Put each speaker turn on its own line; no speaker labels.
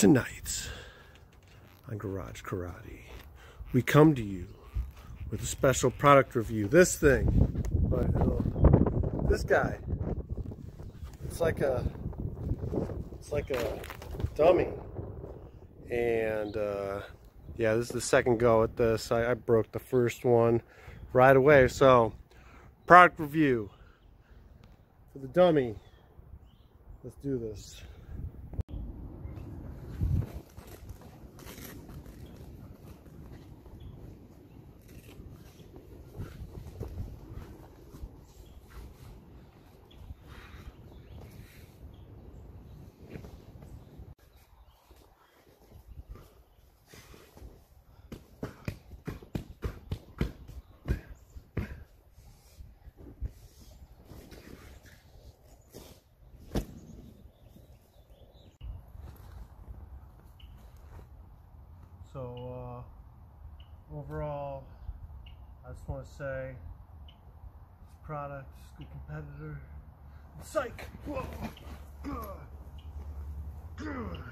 Tonight on Garage Karate, we come to you with a special product review. This thing, this guy, it's like a dummy, and yeah, this is the second go at this. I broke the first one right away. So, product review for the dummy. Let's do this. So overall, I just want to say this product is a good competitor. Psych! Whoa. Good.